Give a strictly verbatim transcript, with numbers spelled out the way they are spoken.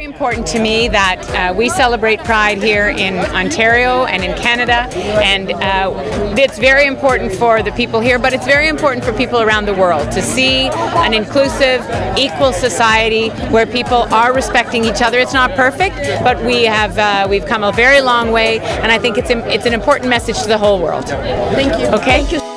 Very important to me that uh, we celebrate Pride here in Ontario and in Canada, and uh, it's very important for the people here, but it's very important for people around the world to see an inclusive, equal society where people are respecting each other. It's not perfect, but we have uh, we've come a very long way, and I think it's it's an important message to the whole world. Thank you. Okay. Thank you.